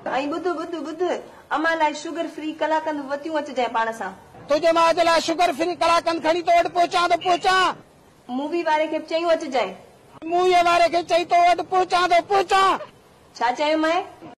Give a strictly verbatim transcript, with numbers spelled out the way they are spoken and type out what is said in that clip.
ऐं ॿुध ॿुध ॿुध अमां लाइ शुगर फ्री कलाकंद वतियूं अचिजांइ पाण सां। तुंहिंजे मां जे लाइ शुगर फ्री कलाकंद खणी तो वटि पहुचां तो पहुचां। मूवी वारे खे चयूं अचिजांइ। मूवीअ वारे खे चई तो वटि पहुचां तो पहुचां। छा चयो मैं?